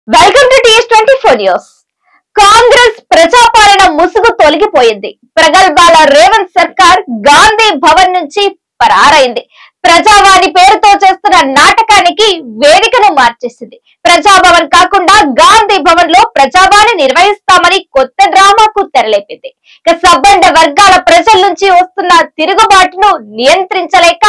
Welcome to TS 24 news. Congress ప్రజాపాలన ముసుగు తొలగిపోయింది. ప్రగల్భాల రేవంత్ సర్కార్ గాంధీ భవన్ నుంచి పరారైంది. ప్రజావాణి పేరుతో చేస్తున్న నాటకానికి వేదికను మార్చేసింది. ప్రజాభవన్ కాకుండా గాంధీ భవన్ లో ప్రజావాణి నిర్వహిస్తామని కొత్త డ్రామాకు తెరలేపింది. ఇక సబ్బండ వర్గాల ప్రజల నుంచి వస్తున్న తిరుగుబాటును నియంత్రించలేక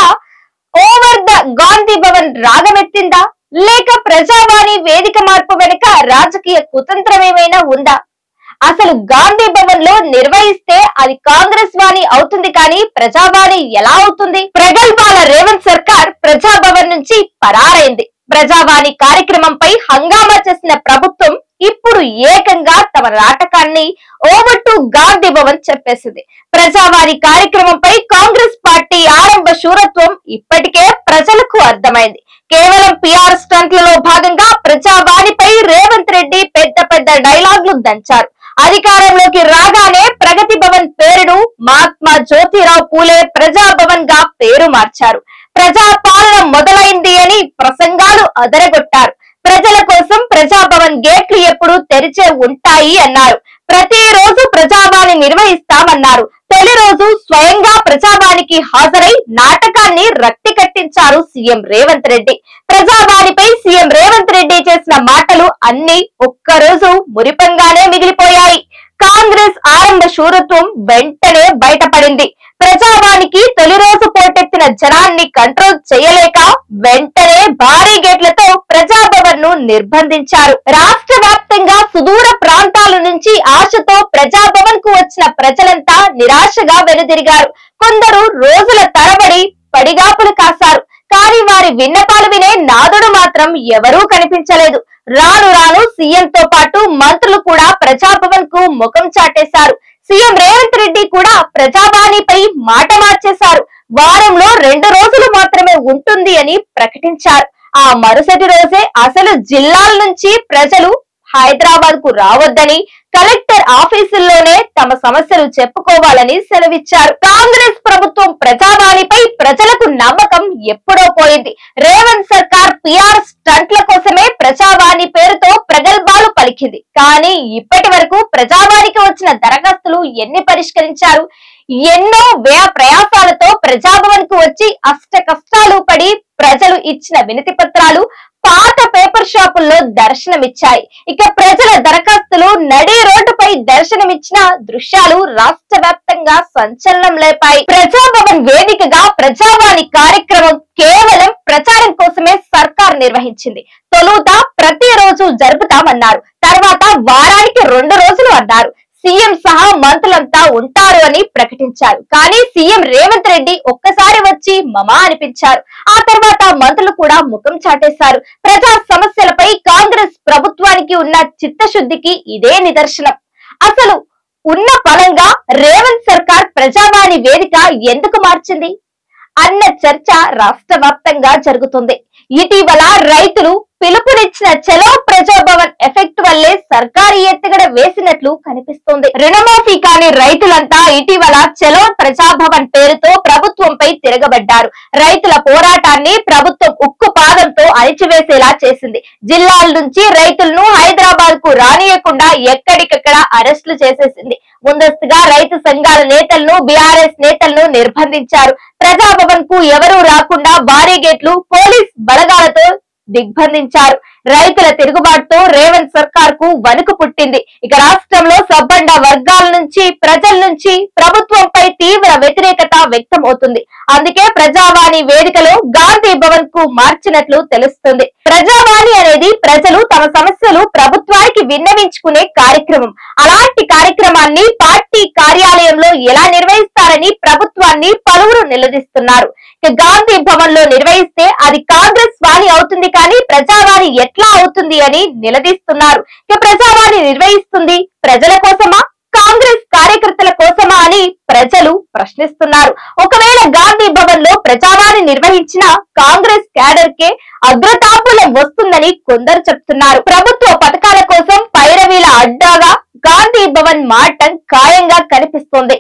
ఓవర్ ద గాంధీ భవన్ రాగమెత్తిందా, లేక ప్రజావాణి వేదిక మార్పు వెనుక రాజకీయ కుతంత్రం ఏమైనా ఉందా? అసలు గాంధీ భవన్ లో నిర్వహిస్తే అది కాంగ్రెస్ వాణి అవుతుంది కానీ ప్రజావాణి ఎలా అవుతుంది? ప్రగల్భాల రేవంత్ సర్కార్ ప్రజాభవన్ నుంచి పరారైంది. ప్రజావాణి కార్యక్రమంపై హంగామా చేసిన ప్రభుత్వం ఇప్పుడు ఏకంగా తమ నాటకాన్ని ఓవర్ టు గాంధీ భవన్ చెప్పేసింది. ప్రజావాణి కార్యక్రమంపై కాంగ్రెస్ పార్టీ ఆరంభ శూరత్వం ఇప్పటికే ప్రజలకు అర్థమైంది. కేవలం పిఆర్ స్టంట్లలో భాగంగా ప్రజావాణిపై రేవంత్ రెడ్డి పెద్ద పెద్ద డైలాగులు దంచారు. అధికారంలోకి రాగానే ప్రగతి భవన్ పేరును మహాత్మా జ్యోతిరావు పూలే ప్రజాభవన్ గా పేరు మార్చారు. ప్రజాపాలన మొదలైంది అని ప్రసంగాలు అదరగొట్టారు. ప్రజల కోసం ప్రజాభవన్ గేట్లు ఎప్పుడు తెరిచే ఉంటాయి అన్నారు. ప్రతిరోజు ప్రజావాణి నిర్వహిస్తామన్నారు. తొలి రోజు స్వయంగా ప్రజావాణికి హాజరై నాటకాన్ని రక్తి కట్టించారు సీఎం రేవంత్ రెడ్డి. ప్రజావాణిపై సీఎం రేవంత్ రెడ్డి చేసిన మాటలు అన్ని ఒక్కరోజు మురిపంగానే మిగిలిపోయాయి. కాంగ్రెస్ ఆరంభ శూరత్వం వెంటనే బయటపడింది. ప్రజావానికి తొలి రోజు పోటెత్తిన జనాన్ని కంట్రోల్ చేయలేక వెంటనే భారీ గేట్లతో ప్రజాభవన్ ను నిర్బంధించారు. రాష్ట్ర వ్యాప్తంగా సుదూర ప్రాంతాల నుంచి ఆశతో ప్రజాభవన్ కు వచ్చిన ప్రజలంతా నిరాశగా వెనుదిరిగారు. కొందరు రోజుల తరబడి పడిగాపులు కాశారు. కానీ వారి విన్నపాలు వినే నాదుడు మాత్రం ఎవరూ కనిపించలేదు. రాను రాను సీఎం తో పాటు మంత్రులు కూడా ప్రజాభవన్ కు ముఖం చాటేశారు. సీఎం రేవంత్ రెడ్డి కూడా ప్రజావాణిపై మాట మార్చేశారు. వారంలో 2 రోజులు మాత్రమే ఉంటుంది అని ప్రకటించారు. ఆ మరుసటి రోజే అసలు జిల్లాల నుంచి ప్రజలు హైదరాబాద్ కు రావద్దని, కలెక్టర్ ఆఫీసుల్లోనే తమ సమస్యలు చెప్పుకోవాలని సెలవిచ్చారు. కాంగ్రెస్ ప్రభుత్వం ప్రజావాణిపై ప్రజలకు నమ్మకం ఎప్పుడో పోయింది. రేవంత్ సర్కార్ పిఆర్ స్టంట్ల కోసమే ప్రజావాణి పేరుతో ప్రగల్భాలు పలికింది. కానీ ఇప్పటి వరకు ప్రజావాణికి వచ్చిన దరఖాస్తులు ఎన్ని పరిష్కరించారు? ఎన్నో వ్యయ ప్రయాసాలతో ప్రజాభవన్ కు వచ్చి అష్ట కష్టాలు పడి ప్రజలు ఇచ్చిన వినతి పత్రాలు పాత పేపర్ షాపుల్లో దర్శనమిచ్చాయి. ఇక ప్రజల దరఖాస్తులు నడి రోడ్డుపై దర్శనమిచ్చిన దృశ్యాలు రాష్ట్ర వ్యాప్తంగా సంచలనం లేపాయి. ప్రజాభవన్ వేదికగా ప్రజావాణి కార్యక్రమం కేవలం ప్రచారం కోసమే సర్కార్ నిర్వహించింది. తొలుత ప్రతిరోజు జరుపుతామన్నారు. తర్వాత వారానికి 2 రోజులు అన్నారు. సీఎం సహా మంత్రులంతా ఉంటారు అని ప్రకటించారు. కానీ సీఎం రేవంత్ రెడ్డి ఒక్కసారి వచ్చి మమా అనిపించారు. ఆ తర్వాత మంత్రులు కూడా ముఖం చాటేశారు. ప్రజా సమస్యలపై కాంగ్రెస్ ప్రభుత్వానికి ఉన్న చిత్తశుద్ధికి ఇదే నిదర్శనం. అసలు ఉన్న బలంగా రేవంత్ సర్కార్ ప్రజావాణి వేదిక ఎందుకు మార్చింది అన్న చర్చ రాష్ట్ర వ్యాప్తంగా జరుగుతుంది. ఇటీవల రైతులు పిలుపునిచ్చిన చలో ప్రజాభవన్ ఎఫెక్ట్ వల్లే సర్కారు ఎత్తుగడ వేసినట్లు కనిపిస్తోంది. రుణమాఫీ కాని రైతులంతా ఇటీవల చలో ప్రజాభవన్ పేరుతో ప్రభుత్వంపై తిరగబడ్డారు. రైతుల పోరాటాన్ని ప్రభుత్వం ఉక్కు పాదంతో అణిచివేసేలా చేసింది. జిల్లాల నుంచి రైతులను హైదరాబాద్ కు రానియకుండా ఎక్కడికక్కడ అరెస్టులు చేసేసింది. ముందస్తుగా రైతు సంఘాల నేతలను, బీఆర్ఎస్ నేతలను నిర్బంధించారు. ప్రజాభవన్ కు ఎవరూ రాకుండా భారీ గేట్లు, పోలీస్ బలగాలతో దిగ్బంధించారు. రైతుల తిరుగుబాటుతో రేవంత్ సర్కార్ కు వణుకు పుట్టింది. ఇక రాష్ట్రంలో సబ్బండ వర్గాల నుంచి, ప్రజల నుంచి ప్రభుత్వంపై తీవ్ర వ్యతిరేకత వ్యక్తం అవుతుంది. అందుకే ప్రజావాణి వేదికలో గాంధీ భవన్ కు మార్చినట్లు తెలుస్తుంది. ప్రజావాణి అనేది ప్రజలు తమ సమస్యలు ప్రభుత్వానికి విన్నవించుకునే కార్యక్రమం. అలాంటి కార్యక్రమాన్ని పార్టీ కార్యాలయంలో ఎలా నిర్వహిస్తారని ప్రభుత్వాన్ని పలువురు నిలదీస్తున్నారు. ఇక గాంధీ భవన్ లో నిర్వహిస్తే అది కాంగ్రెస్ వాణి అవుతుంది కానీ ప్రజావాణి ఎట్లా అవుతుంది అని నిలదీస్తున్నారు. ఇక ప్రజావాణి నిర్వహిస్తుంది ప్రజల కోసమా, కాంగ్రెస్ కార్యకర్తల కోసమా అని ప్రజలు ప్రశ్నిస్తున్నారు. ఒకవేళ గాంధీ భవన్ లో ప్రజావాణి నిర్వహించిన కాంగ్రెస్ క్యాడర్ కే అగ్రతాంబూలం వస్తుందని కొందరు చెప్తున్నారు. ప్రభుత్వ పథకాల కోసం పైరవీల అడ్డాగా గాంధీ భవన్ మారటం ఖాయంగా కనిపిస్తోంది.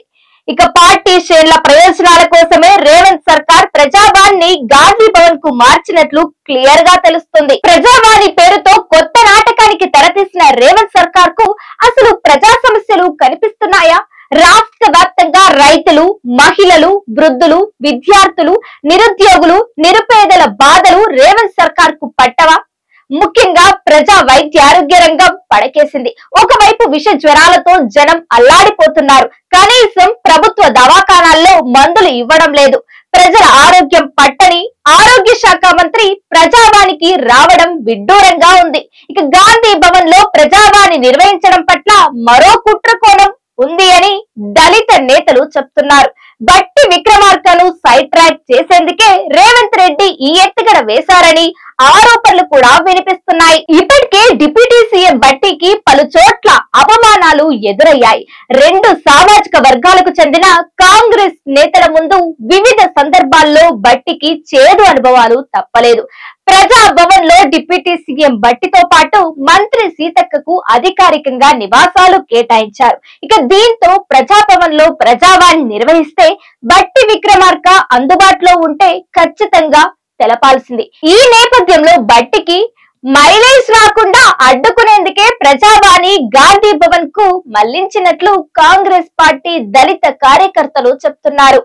ఇక పార్టీ శ్రేణుల ప్రయోజనాల కోసమే రేవంత్ సర్కార్ ప్రజావాణిని గాంధీ భవన్ కు మార్చినట్లు క్లియర్ గా తెలుస్తుంది. ప్రజావాణి పేరుతో కొత్త నాటకానికి తెరతీసిన రేవంత్ సర్కార్ కు అసలు ప్రజా సమస్యలు కనిపిస్తున్నాయా? రాష్ట్ర వ్యాప్తంగా రైతులు, మహిళలు, వృద్ధులు, విద్యార్థులు, నిరుద్యోగులు, నిరుపేదల బాధలు రేవంత్ సర్కార్ కు పట్టవా? ముఖ్యంగా ప్రజా వైద్య ఆరోగ్య రంగం పడకేసింది. ఒకవైపు విష జ్వరాలతో జనం అల్లాడిపోతున్నారు. కనీసం ప్రభుత్వ దవాఖానాల్లో మందులు ఇవ్వడం లేదు. ప్రజల ఆరోగ్యం పట్టని ఆరోగ్య శాఖ మంత్రి ప్రజావాణికి రావడం విడ్డూరంగా ఉంది. ఇక గాంధీ భవన్ లో ప్రజావాణి నిర్వహించడం పట్ల మరో కుట్ర కోణం ఉంది అని దళిత నేతలు చెప్తున్నారు. బట్టి విక్రమార్కను సైడ్ ట్రాక్ చేసేందుకే రేవంత్ రెడ్డి ఈ ఎత్తుగడ వేశారని ఆరోపణలు కూడా వినిపిస్తున్నాయి. ఇప్పటికే డిప్యూటీ సీఎం బట్టికి పలు చోట్ల అవమానాలు ఎదురయ్యాయి. రెండు సామాజిక వర్గాలకు చెందిన కాంగ్రెస్ నేతల ముందు వివిధ సందర్భాల్లో బట్టికి చేదు అనుభవాలు తప్పలేదు. ప్రజా భవన్ లో డిప్యూటీ సీఎం బట్టితో పాటు మంత్రి సీతక్కకు అధికారికంగా నివాసాలు కేటాయించారు. ఇక దీంతో ప్రజాభవన్ లో ప్రజావాణి నిర్వహిస్తే బట్టి విక్రమార్క అందుబాటులో ఉంటే ఖచ్చితంగా తెలపాల్సింది. ఈ నేపథ్యంలో బట్టికి మైలేజ్ రాకుండా అడ్డుకునేందుకే ప్రజావాణి గాంధీ భవన్ కు మళ్లించినట్లు కాంగ్రెస్ పార్టీ దళిత కార్యకర్తలు చెప్తున్నారు.